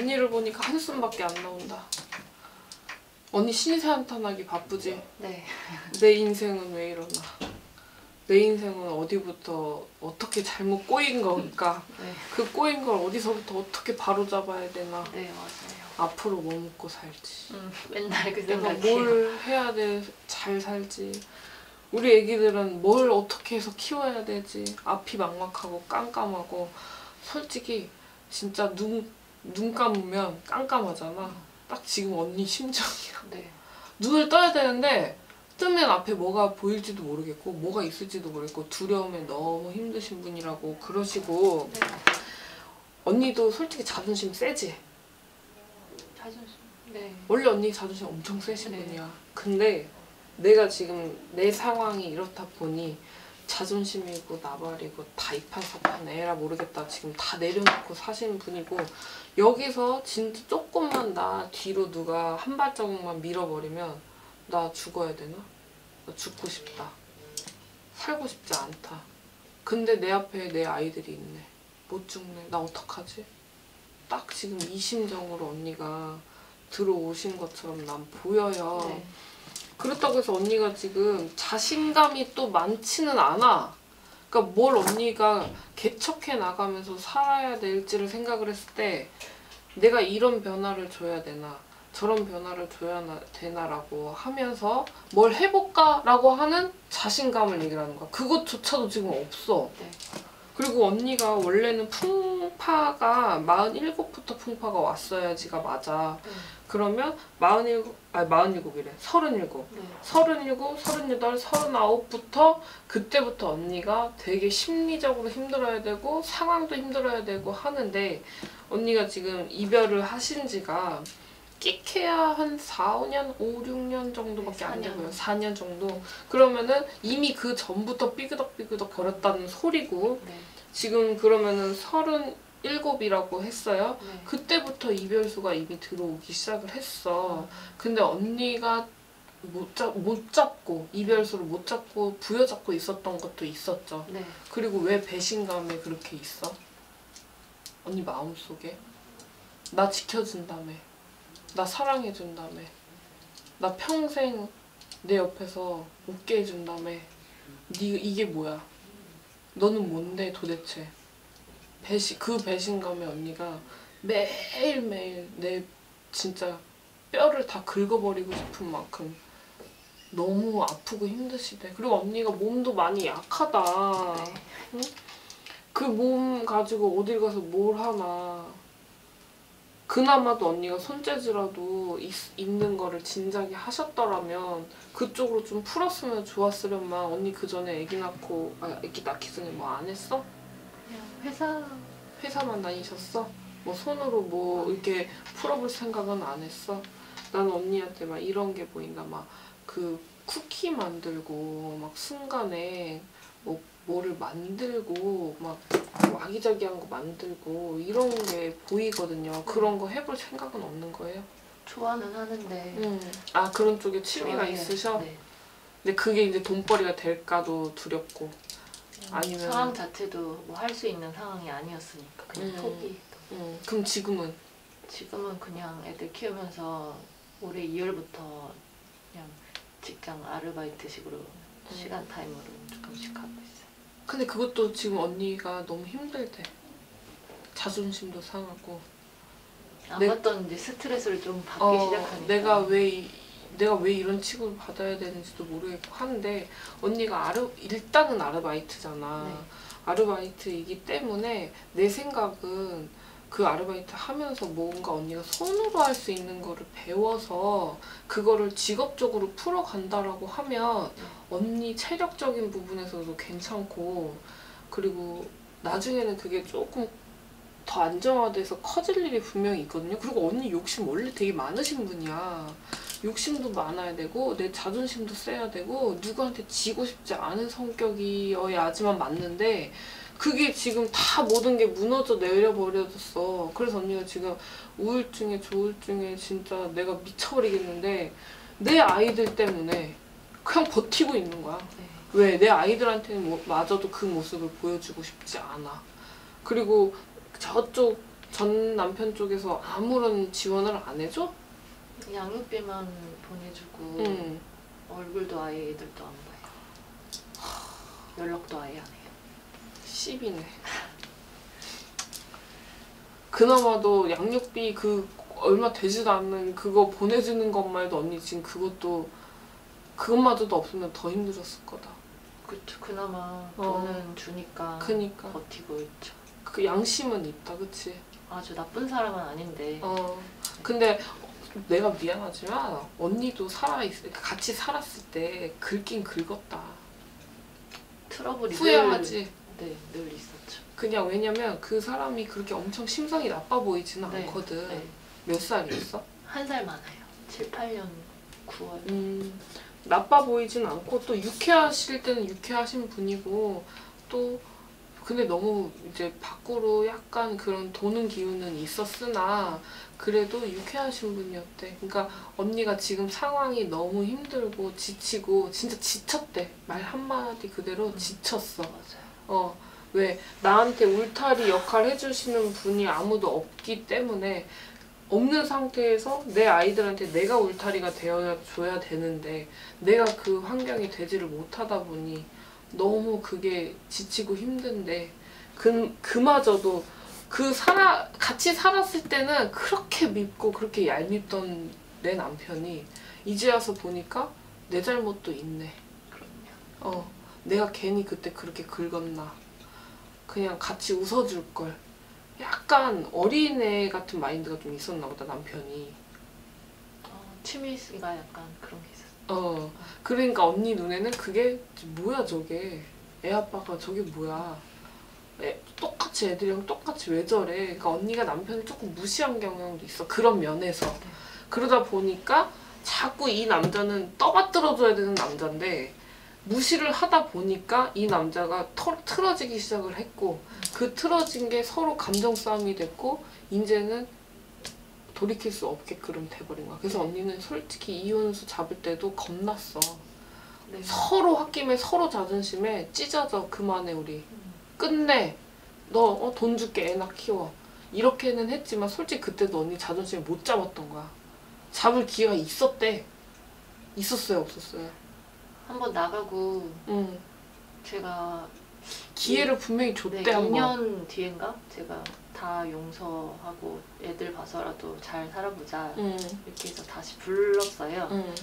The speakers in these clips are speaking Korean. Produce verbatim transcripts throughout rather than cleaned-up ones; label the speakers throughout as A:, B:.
A: 언니를 보니까 한숨밖에 안 나온다. 언니 신세 한탄하기 바쁘지?
B: 네.
A: 내 인생은 왜 이러나? 내 인생은 어디부터 어떻게 잘못 꼬인 걸까?
B: 네.
A: 그 꼬인 걸 어디서부터 어떻게 바로잡아야 되나?
B: 네, 맞아요.
A: 앞으로 뭐 먹고 살지?
B: 음, 맨날 그
A: 내가
B: 생각이에요.
A: 뭘 해야 돼? 잘 살지? 우리 애기들은 뭘 어떻게 해서 키워야 되지? 앞이 막막하고 깜깜하고 솔직히 진짜 눈, 눈 감으면 깜깜하잖아. 딱 지금 언니 심정이야.
B: 네.
A: 눈을 떠야 되는데 뜨면 앞에 뭐가 보일지도 모르겠고 뭐가 있을지도 모르겠고 두려움에 너무 힘드신 분이라고 그러시고
B: 네.
A: 언니도 솔직히 자존심 세지?
B: 자존심. 네.
A: 원래 언니 자존심 엄청 세신
B: 네.
A: 분이야. 근데 내가 지금 내 상황이 이렇다 보니 자존심이고 나발이고 다 이판사판 에라 모르겠다 지금 다 내려놓고 사시는 분이고 여기서 진짜 조금만 나 뒤로 누가 한 발자국만 밀어버리면 나 죽어야 되나? 나 죽고 싶다. 살고 싶지 않다. 근데 내 앞에 내 아이들이 있네. 못 죽네. 나 어떡하지? 딱 지금 이 심정으로 언니가 들어오신 것처럼 난 보여요.
B: 네.
A: 그렇다고 해서 언니가 지금 자신감이 또 많지는 않아. 그러니까 뭘 언니가 개척해 나가면서 살아야 될지를 생각을 했을 때 내가 이런 변화를 줘야 되나 저런 변화를 줘야 되나라고 하면서 뭘 해볼까라고 하는 자신감을 얘기하는 거야. 그것조차도 지금 없어.
B: 네.
A: 그리고 언니가 원래는 풍파가 마흔일곱부터 풍파가 왔어야지가 맞아.
B: 네.
A: 그러면 마흔일곱, 아니 마흔일곱이래. 서른일곱.
B: 네.
A: 서른일곱, 서른여덟, 서른아홉부터 그때부터 언니가 되게 심리적으로 힘들어야 되고 상황도 힘들어야 되고 하는데 언니가 지금 이별을 하신 지가 끽해야 한 사, 오 년, 오, 육 년 정도밖에
B: 네,
A: 안
B: 사 년.
A: 되고요. 사 년 정도. 그러면은 이미 그 전부터 삐그덕삐그덕 거렸다는 소리고
B: 네.
A: 지금 그러면은 서른일곱이라고 했어요.
B: 네.
A: 그때부터 이별수가 이미 들어오기 시작을 했어.
B: 음.
A: 근데 언니가 못, 잡, 못 잡고 이별수를 못 잡고 부여잡고 있었던 것도 있었죠.
B: 네.
A: 그리고 왜 배신감에 그렇게 있어? 언니 마음속에 나 지켜준다며 나 사랑해준다며 나 평생 내 옆에서 웃게 해준다며 네 이게 뭐야? 너는 뭔데 도대체? 배신, 그 배신감에 언니가 매일매일 내 진짜 뼈를 다 긁어버리고 싶은 만큼 너무 아프고 힘드시대. 그리고 언니가 몸도 많이 약하다.
B: 네.
A: 응? 그 몸 가지고 어딜 가서 뭘 하나. 그나마도 언니가 손재주라도 있, 있는 거를 진작에 하셨더라면 그쪽으로 좀 풀었으면 좋았으련만. 언니 그 전에 아기 낳고 아, 아기 낳기 전에 뭐 안 했어?
B: 그냥 회사
A: 회사만 다니셨어? 뭐 손으로 뭐 이렇게 풀어볼 생각은 안 했어? 나는 언니한테 막 이런 게 보인다. 막 그 쿠키 만들고 막 순간에 뭐 뭐를 만들고 막 아기자기한 거 만들고 이런 게 보이거든요. 그런 거 해볼 생각은 없는 거예요?
B: 좋아는 하는데.
A: 음. 아 그런 쪽에 취미가
B: 좋아해요.
A: 있으셔?
B: 네.
A: 근데 그게 이제 돈벌이가 될까도 두렵고. 아니면
B: 상황 자체도 뭐 할 수 있는 상황이 아니었으니까 그냥
A: 음.
B: 포기.
A: 음. 그럼 지금은?
B: 지금은 그냥 애들 키우면서 올해 이월부터 그냥 직장 아르바이트식으로 음. 시간 타임으로 조금씩 하고 있어요.
A: 근데 그것도 지금 언니가 너무 힘들대. 자존심도 상하고.
B: 안
A: 내,
B: 받던 이제 스트레스를 좀 받기
A: 어,
B: 시작하니까.
A: 내가 왜 이, 내가 왜 이런 취급을 받아야 되는지도 모르겠고 하는데 언니가 아르, 일단은 아르바이트잖아.
B: 네.
A: 아르바이트이기 때문에 내 생각은 그 아르바이트 하면서 뭔가 언니가 손으로 할 수 있는 거를 배워서 그거를 직업적으로 풀어간다라고 하면 언니 체력적인 부분에서도 괜찮고 그리고 나중에는 그게 조금 더 안정화돼서 커질 일이 분명히 있거든요. 그리고 언니 욕심 원래 되게 많으신 분이야. 욕심도 많아야 되고 내 자존심도 세야 되고 누구한테 지고 싶지 않은 성격이어야지만 맞는데 그게 지금 다 모든 게 무너져 내려버려졌어. 그래서 언니가 지금 우울증에 조울증에 진짜 내가 미쳐버리겠는데 내 아이들 때문에 그냥 버티고 있는 거야.
B: 네.
A: 왜? 내 아이들한테는 뭐, 마저도 그 모습을 보여주고 싶지 않아. 그리고 저쪽 전 남편 쪽에서 아무런 지원을 안 해줘?
B: 양육비만 보내주고
A: 응.
B: 얼굴도 아예 애들도 안 봐요. 연락도 아예 안 해요.
A: 씹이네. 그나마도 양육비 그 얼마 되지도 않는 그거 보내주는 것만 해도 언니 지금 그것도 그것마저도 없으면 더 힘들었을 거다.
B: 그쵸. 그나마
A: 어.
B: 돈은 주니까
A: 그니까
B: 버티고 있죠.
A: 그 양심은 있다, 그치?
B: 아주 나쁜 사람은 아닌데
A: 어. 근데 내가 미안하지만 언니도 살아있 같이 살았을 때 긁긴 긁었다.
B: 트러블이
A: 후회하지.
B: 늘, 네, 늘 있었죠.
A: 그냥 왜냐면 그 사람이 그렇게 엄청 심성이 나빠 보이지는
B: 네,
A: 않거든.
B: 네.
A: 몇 살이었어?
B: 한 살 많아요. 칠, 팔 년, 구월.
A: 음, 나빠 보이진 않고 또 유쾌하실 때는 유쾌하신 분이고 또 근데 너무 이제 밖으로 약간 그런 도는 기운은 있었으나 그래도 유쾌하신 분이었대. 그러니까 언니가 지금 상황이 너무 힘들고 지치고 진짜 지쳤대. 말 한마디 그대로
B: 음.
A: 지쳤어.
B: 맞아요.
A: 어, 왜 나한테 울타리 역할 해주시는 분이 아무도 없기 때문에 없는 상태에서 내 아이들한테 내가 울타리가 되어줘야 되는데 내가 그 환경이 되지를 못하다 보니 너무 그게 지치고 힘든데 그, 그마저도 그 살아 같이 살았을 때는 그렇게 밉고 그렇게 얄밉던 내 남편이 이제 와서 보니까 내 잘못도 있네.
B: 그럼요.
A: 어, 내가 괜히 그때 그렇게 긁었나. 그냥 같이 웃어줄 걸. 약간 어린애 같은 마인드가 좀 있었나 보다, 남편이.
B: 어, 취미가 약간 그런 게 있었어요.
A: 어, 그러니까 언니 눈에는 그게 뭐야 저게. 애 아빠가 저게 뭐야. 애, 똑같이 애들이랑 똑같이 왜 저래. 그러니까 언니가 남편을 조금 무시한 경향도 있어. 그런 면에서.
B: 네.
A: 그러다 보니까 자꾸 이 남자는 떠받들어줘야 되는 남자인데 무시를 하다 보니까 이 남자가 터, 틀어지기 시작을 했고 그 틀어진 게 서로 감정 싸움이 됐고 이제는 돌이킬 수 없게끔 돼버린 거야. 그래서 언니는 솔직히 이혼수 잡을 때도 겁났어.
B: 네.
A: 서로 홧김에 서로 자존심에 찢어져. 그만해 우리.
B: 음.
A: 끝내. 너 돈 줄게 애나 키워. 이렇게는 했지만 솔직히 그때도 언니 자존심을 못 잡았던 거야. 잡을 기회가 있었대. 있었어요 없었어요?
B: 한번 나가고
A: 응.
B: 제가
A: 기회를 분명히 줬대.
B: 네,
A: 한번.
B: 이 년 뒤엔가 제가 다 용서하고 애들 봐서라도 잘 살아보자
A: 응.
B: 이렇게 해서 다시 불렀어요.
A: 응.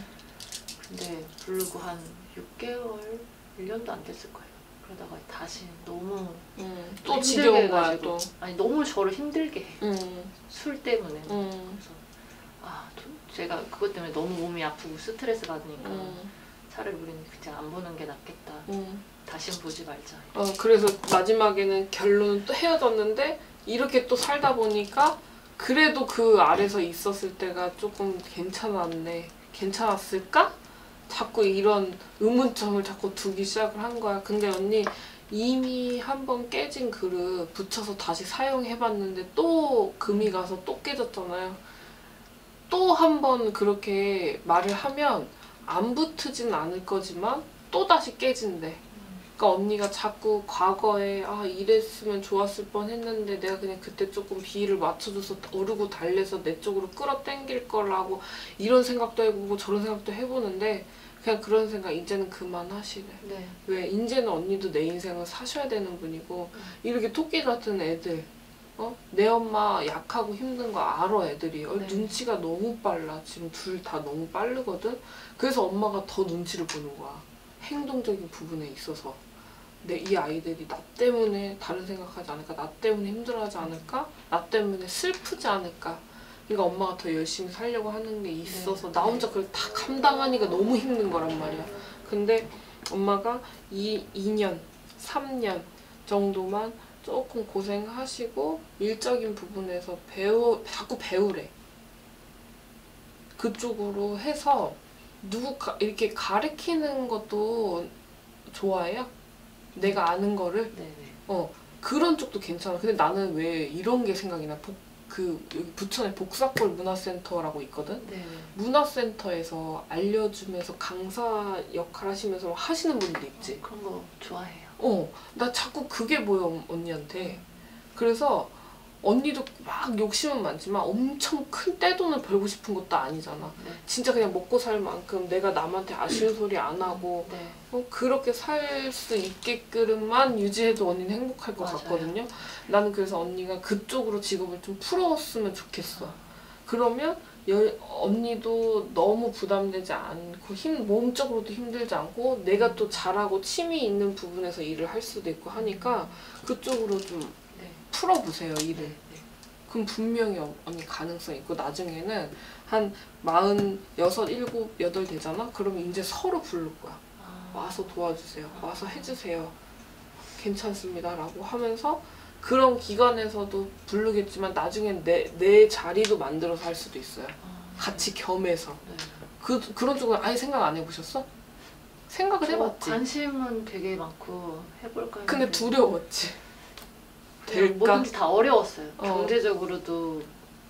B: 근데 부르고 한 육 개월, 일 년도 안 됐을 거예요. 그러다가 다시 너무
A: 응. 또
B: 힘들게
A: 지겨운 거야
B: 해가지고.
A: 또.
B: 아니 너무 저를 힘들게 해요.
A: 응.
B: 술 때문에.
A: 응.
B: 그래서 아 제가 그것 때문에 너무 몸이 아프고 스트레스 받으니까
A: 응.
B: 차라리 우리는 그냥 안 보는 게 낫겠다.
A: 응.
B: 다시는 보지 말자.
A: 어, 그래서 마지막에는 결론은 또 헤어졌는데 이렇게 또 살다 보니까 그래도 그 아래서 있었을 때가 조금 괜찮았네. 괜찮았을까? 자꾸 이런 의문점을 자꾸 두기 시작을 한 거야. 근데 언니 이미 한 번 깨진 그릇 붙여서 다시 사용해봤는데 또 금이 가서 또 깨졌잖아요. 또 한 번 그렇게 말을 하면 안 붙으진 않을 거지만 또 다시 깨진대. 그러니까 언니가 자꾸 과거에 아 이랬으면 좋았을 뻔했는데 내가 그냥 그때 조금 비위를 맞춰줘서 어르고 달래서 내 쪽으로 끌어당길 거라고 이런 생각도 해보고 저런 생각도 해보는데 그냥 그런 생각 이제는 그만하시래.
B: 네.
A: 왜 이제는 언니도 내 인생을 사셔야 되는 분이고 이렇게 토끼 같은 애들 어? 내 엄마 약하고 힘든 거 알아 애들이. 어,
B: 네.
A: 눈치가 너무 빨라. 지금 둘 다 너무 빠르거든. 그래서 엄마가 더 눈치를 보는 거야. 행동적인 부분에 있어서. 내 이 아이들이 나 때문에 다른 생각하지 않을까? 나 때문에 힘들어하지 않을까? 나 때문에 슬프지 않을까? 그러니까 엄마가 더 열심히 살려고 하는 게 있어서
B: 네.
A: 나 혼자 그걸 다 감당하니까 너무 힘든 거란 말이야. 근데 엄마가 이, 이 년, 삼 년 정도만 조금 고생하시고 일적인 부분에서 배우, 자꾸 배우래. 그쪽으로 해서 누구 가, 이렇게 가르치는 것도 좋아해요? 내가 아는 거를?
B: 네네.
A: 어, 그런 쪽도 괜찮아. 근데 나는 왜 이런 게 생각이 나. 복, 그, 여기 부천에 복사골 문화센터라고 있거든?
B: 네.
A: 문화센터에서 알려주면서 강사 역할 하시면서 막 하시는 분들 있지?
B: 어, 그런 거 좋아해요.
A: 어, 나 자꾸 그게 보여, 언니한테. 그래서 언니도 막 욕심은 많지만 엄청 큰 떼돈을 벌고 싶은 것도 아니잖아.
B: 네.
A: 진짜 그냥 먹고 살 만큼 내가 남한테 아쉬운 소리 안 하고
B: 네.
A: 어, 그렇게 살 수 있게끔만 유지해도 언니는 행복할 것
B: 맞아요.
A: 같거든요. 나는 그래서 언니가 그쪽으로 직업을 좀 풀었으면 좋겠어. 그러면 여, 언니도 너무 부담되지 않고 힘, 몸적으로도 힘들지 않고 내가 또 잘하고 취미 있는 부분에서 일을 할 수도 있고 하니까 그쪽으로 좀
B: 네.
A: 풀어보세요, 일을.
B: 네.
A: 그럼 분명히 어- 언니 가능성 있고 나중에는 한 마흔여섯, 일곱, 여덟 되잖아? 그러면 이제 서로 부를 거야.
B: 아.
A: 와서 도와주세요. 와서 해주세요. 괜찮습니다. 라고 하면서 그런 기관에서도 부르겠지만 나중엔 내, 내 자리도 만들어서 할 수도 있어요.
B: 아.
A: 같이 겸해서.
B: 네.
A: 그, 그런 쪽은 아예 생각 안 해보셨어? 생각을
B: 저
A: 해봤지.
B: 관심은 되게 많고 해볼까 했는데
A: 근데 두려웠지.
B: 그냥
A: 될까?
B: 뭐든지 다 어려웠어요.
A: 어.
B: 경제적으로도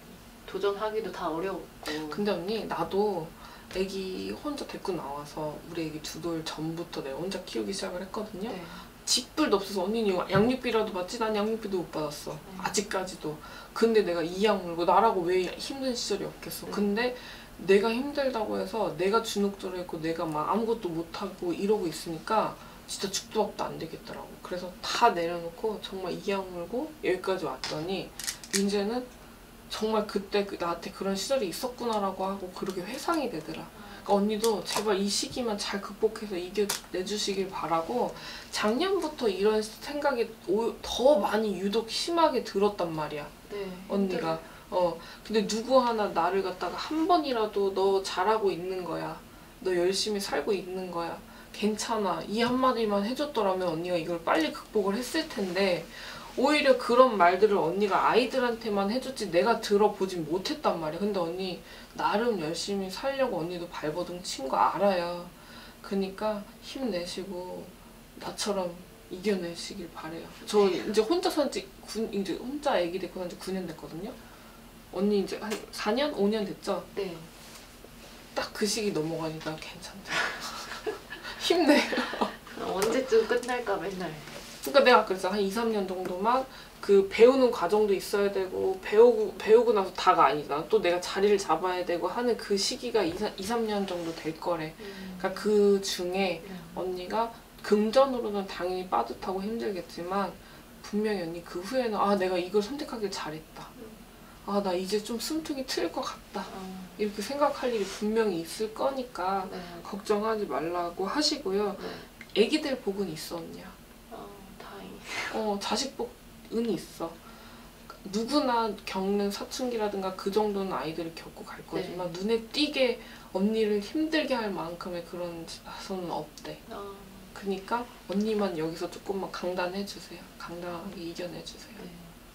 B: 도전하기도 다 어려웠고.
A: 근데 언니 나도 애기 혼자 데리고 나와서 우리 애기 두 돌 전부터 내가 혼자 키우기 시작을 했거든요.
B: 네.
A: 집불도 없어서 언니는 양육비라도 받지? 난 양육비도 못 받았어.
B: 네.
A: 아직까지도. 근데 내가 이양 물고 나라고 왜 힘든 시절이 없겠어.
B: 네.
A: 근데 내가 힘들다고 해서 내가 주눅 들어있고 내가 막 아무것도 못하고 이러고 있으니까 진짜 죽도 밥도 안 되겠더라고. 그래서 다 내려놓고 정말 이양 물고 여기까지 왔더니 이제는 정말 그때 그- 나한테 그런 시절이 있었구나라고 하고 그렇게 회상이 되더라. 그러니까 언니도 제발 이 시기만 잘 극복해서 이겨내주시길 바라고 작년부터 이런 생각이 오- 더 많이 유독 심하게 들었단 말이야.
B: 네.
A: 언니가. 어 근데 누구 하나 나를 갖다가 한 번이라도 너 잘하고 있는 거야. 너 열심히 살고 있는 거야. 괜찮아. 이 한마디만 해줬더라면 언니가 이걸 빨리 극복을 했을 텐데 오히려 그런 말들을 언니가 아이들한테만 해줬지 내가 들어보진 못했단 말이야. 근데 언니 나름 열심히 살려고 언니도 발버둥 친 거 알아요. 그러니까 힘내시고 나처럼 이겨내시길 바래요. 저 이제 혼자 산지 이제 혼자 애기 데리고 산지 구 년 됐거든요. 언니 이제 한 사 년? 오 년 됐죠?
B: 네.
A: 딱 그 시기 넘어가니까 괜찮다. 힘내요.
B: 언제쯤 끝날까 맨날.
A: 그러니까 내가 그랬어. 한 이, 삼 년 정도만 그 배우는 과정도 있어야 되고 배우고 배우고 나서 다가 아니잖아. 또 내가 자리를 잡아야 되고 하는 그 시기가 이, 삼 년 정도 될 거래.
B: 음.
A: 그러니까 그 중에
B: 음.
A: 언니가 금전으로는 당연히 빠듯하고 힘들겠지만 분명히 언니 그 후에는 아 내가 이걸 선택하길 잘했다. 아 나 이제 좀 숨통이 트일 것 같다.
B: 아.
A: 이렇게 생각할 일이 분명히 있을 거니까
B: 네.
A: 걱정하지 말라고 하시고요.
B: 네.
A: 애기들 복은 있어 언니야.
B: 아, 다행히.
A: 어 자식 복은 있어. 누구나 겪는 사춘기라든가 그 정도는 아이들이 겪고 갈 거지만
B: 네.
A: 눈에 띄게 언니를 힘들게 할 만큼의 그런 자손은 없대.
B: 아,
A: 그니까 언니만 여기서 조금만 강단해주세요. 강단하게 이겨내주세요.
B: 네.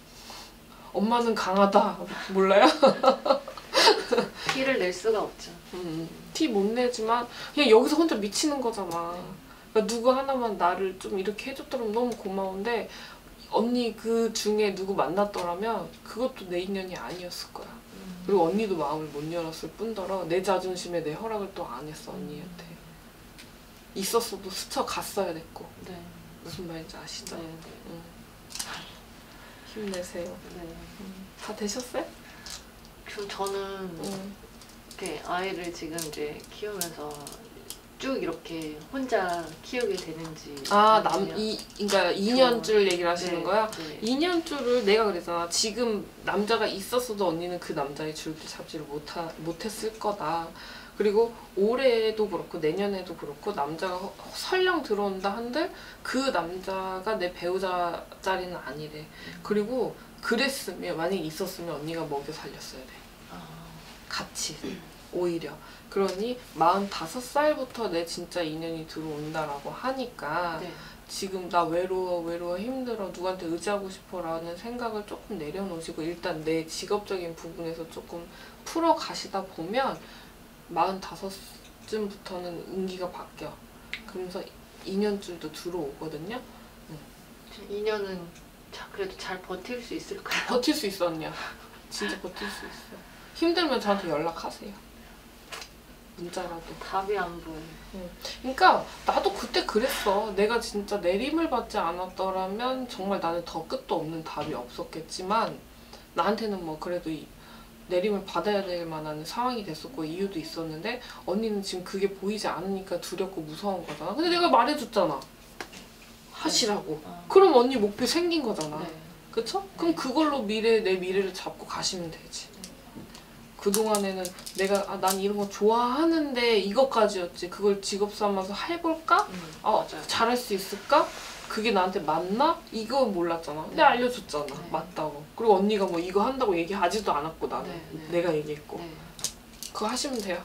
A: 엄마는 강하다. 몰라요?
B: 티를 낼 수가 없죠.
A: 음, 티 못 내지만 그냥 여기서 혼자 미치는 거잖아.
B: 네.
A: 그러니까 누구 하나만 나를 좀 이렇게 해줬더라면 너무 고마운데 언니 그 중에 누구 만났더라면 그것도 내 인연이 아니었을 거야.
B: 음.
A: 그리고 언니도 마음을 못 열었을 뿐더러 내 자존심에 내 허락을 또 안 했어 언니한테. 있었어도 스쳐갔어야 됐고.
B: 네.
A: 무슨 말인지 아시죠?
B: 네. 네.
A: 음. 힘내세요.
B: 네.
A: 음. 다 되셨어요?
B: 좀 저는
A: 음.
B: 이렇게 아이를 지금 이제 키우면서 쭉 이렇게 혼자 키우게 되는지.
A: 아, 남,
B: 아니면-
A: 이, 그러니까 이 년줄 얘기를 하시는
B: 네,
A: 거야?
B: 네.
A: 이 년줄을 내가 그랬잖아. 지금 남자가 있었어도 언니는 그 남자의 줄기 잡지를 못하, 못했을 거다. 그리고 올해도 그렇고 내년에도 그렇고 남자가 허- 설령 들어온다 한들 그 남자가 내 배우자 자리는 아니래. 그리고 그랬으면 만약에 있었으면 언니가 먹여 살렸어야 돼.
B: 아,
A: 같이 오히려. 그러니 마흔다섯 살부터 내 진짜 인연이 들어온다라고 하니까
B: 네.
A: 지금 나 외로워 외로워 힘들어 누구한테 의지하고 싶어 라는 생각을 조금 내려놓으시고 일단 내 직업적인 부분에서 조금 풀어 가시다 보면 마흔다섯쯤부터는 운기가 바뀌어. 그러면서 인연줄도 들어오거든요.
B: 이 년은 자, 그래도 잘 버틸 수 있을까요?
A: 버틸 수 있어 언니야. 진짜 버틸 수 있어. 힘들면 저한테 연락하세요. 문자라도.
B: 답이 안 보여요.
A: 그러니까 나도 그때 그랬어. 내가 진짜 내림을 받지 않았더라면 정말 나는 더 끝도 없는 답이 없었겠지만 나한테는 뭐 그래도 이, 내림을 받아야 될 만한 상황이 됐었고 이유도 있었는데 언니는 지금 그게 보이지 않으니까 두렵고 무서운 거잖아. 근데 내가 말해줬잖아. 하시라고.
B: 어.
A: 그럼 언니 목표 생긴 거잖아.
B: 네.
A: 그쵸? 그럼 그걸로 미래, 내 미래를 잡고 가시면 되지. 그동안에는 내가 아, 난 이런 거 좋아하는데 이것까지였지. 그걸 직업 삼아서 해볼까?
B: 음,
A: 어,
B: 맞아요.
A: 잘할 수 있을까? 그게 나한테 맞나? 이거 몰랐잖아. 근데
B: 네.
A: 알려줬잖아.
B: 네.
A: 맞다고. 그리고 언니가 뭐 이거 한다고 얘기하지도 않았고 나는.
B: 네, 네.
A: 내가 얘기했고.
B: 네.
A: 그거 하시면 돼요.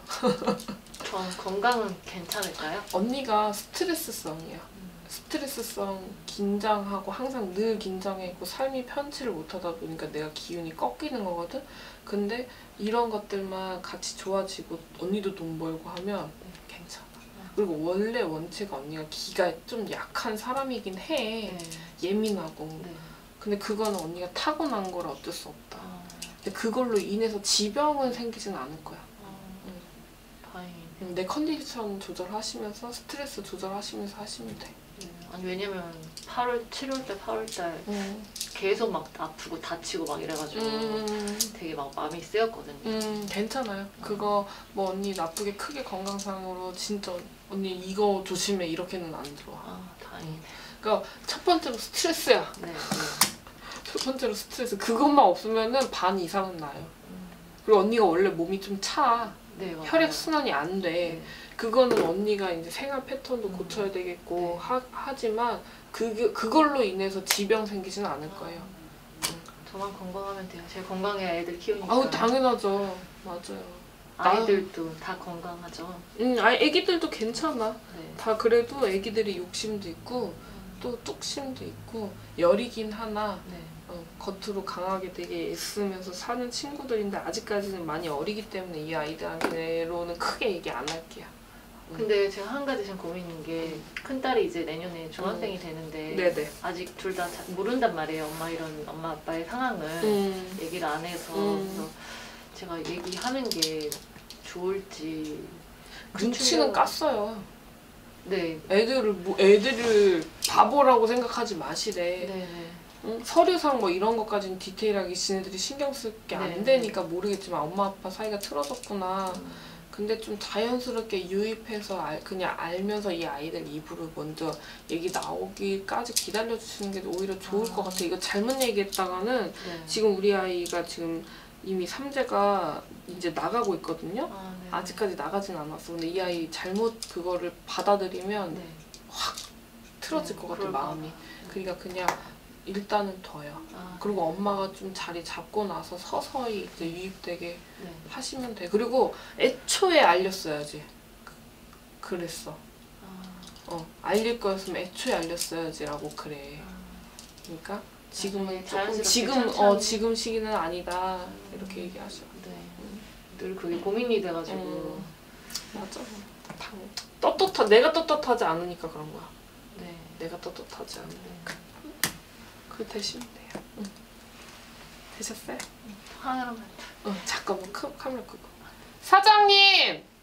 B: 전 건강은 괜찮을까요?
A: 언니가 스트레스성이야.
B: 음.
A: 스트레스성, 긴장하고 항상 늘 긴장해 있고 삶이 편치를 못하다 보니까 내가 기운이 꺾이는 거거든? 근데 이런 것들만 같이 좋아지고 언니도 돈 벌고 하면 괜찮아. 그리고 원래 원체가 언니가 기가 좀 약한 사람이긴 해.
B: 네.
A: 예민하고.
B: 네.
A: 근데 그거는 언니가 타고난 거라 어쩔 수 없다.
B: 아,
A: 근데 그걸로 인해서 지병은 생기진 않을 거야.
B: 아,
A: 응.
B: 다행이네.
A: 응, 내 컨디션 조절하시면서 스트레스 조절하시면서 하시면 돼.
B: 네. 아니 왜냐면 팔월, 칠월 달, 팔월 달
A: 응.
B: 계속 막 아프고 다치고 막 이래가지고
A: 음,
B: 되게 막 마음이 쓰였거든요.
A: 음, 괜찮아요. 그거 뭐 언니 나쁘게 크게 건강상으로 진짜 언니 이거 조심해 이렇게는 안 들어와.
B: 아, 다행이네.
A: 그러니까 첫 번째로 스트레스야.
B: 네. 네.
A: 첫 번째로 스트레스. 그것만 없으면은 반 이상은 나요.
B: 음,
A: 그리고 언니가 원래 몸이 좀 차.
B: 네, 맞아요.
A: 혈액 순환이 안 돼.
B: 네.
A: 그거는 언니가 이제 생활 패턴도
B: 음.
A: 고쳐야 되겠고
B: 네.
A: 하, 하지만 그 그걸로 인해서 지병 생기지는 않을 거예요.
B: 저만 건강하면 돼요. 제 건강해야 애들 키우니까.
A: 아우 당연하죠. 맞아요.
B: 아이들도 다 건강하죠.
A: 응, 아 애기들도 괜찮아.
B: 네.
A: 다 그래도 애기들이 욕심도 있고 또 뚝심도 있고 열이긴 하나
B: 네.
A: 어, 겉으로 강하게 되게 애쓰면서 사는 친구들인데 아직까지는 많이 어리기 때문에 이 아이들한테로는 크게 얘기 안 할게요.
B: 근데 제가 한 가지 지금 고민인 게 큰딸이 이제 내년에 중학생이
A: 음.
B: 되는데
A: 네네.
B: 아직 둘 다 모른단 말이에요. 엄마 이런 엄마 아빠의 상황을
A: 음.
B: 얘기를 안 해서
A: 음.
B: 그래서 제가 얘기하는 게 좋을지
A: 눈치는
B: 충격-
A: 깠어요.
B: 네.
A: 애들을 뭐 애들을 바보라고 생각하지 마시래.
B: 네네.
A: 응? 서류상 뭐 이런 것까지는 디테일하게 지네들이 신경 쓸 게 안
B: 네.
A: 되니까 모르겠지만 엄마 아빠 사이가 틀어졌구나.
B: 음.
A: 근데 좀 자연스럽게 유입해서 알, 그냥 알면서 이 아이들 입으로 먼저 얘기 나오기까지 기다려주시는 게 오히려 좋을
B: 아.
A: 것 같아. 이거 잘못 얘기했다가는
B: 네.
A: 지금 우리 아이가 지금 이미 삼재가 이제 나가고 있거든요.
B: 아, 네.
A: 아직까지 나가진 않았어. 근데 이 아이 잘못 그거를 받아들이면
B: 네.
A: 틀어질
B: 네,
A: 것 같아
B: 그럴까 봐.
A: 마음이. 그러니까 그냥 일단은 둬요.
B: 아,
A: 그리고 엄마가 좀 자리 잡고 나서 서서히 이제 유입되게
B: 네.
A: 하시면 돼. 그리고 애초에 알렸어야지. 그- 그랬어.
B: 아,
A: 어, 알릴 거였으면 애초에 알렸어야지라고 그래.
B: 아.
A: 그러니까 지금은
B: 나중에
A: 조금
B: 자연스럽게
A: 지금 어
B: 천천히.
A: 지금 시기는 아니다 이렇게 얘기하셔.
B: 네. 늘 그게 고민이 돼가지고.
A: 음. 맞아. 당 떳떳하 내가 떳떳하지 않으니까 그런 거야.
B: 네.
A: 내가 떳떳하지 않으니까.
B: 네.
A: 그 되시면 돼요. 응. 되셨어요?
B: 하나만.
A: 어 잠깐만 크, 카메라 끄고. 사장님.